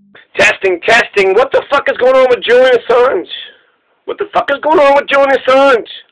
Testing, testing. What the fuck is going on with Julian Assange? What the fuck is going on with Julian Assange?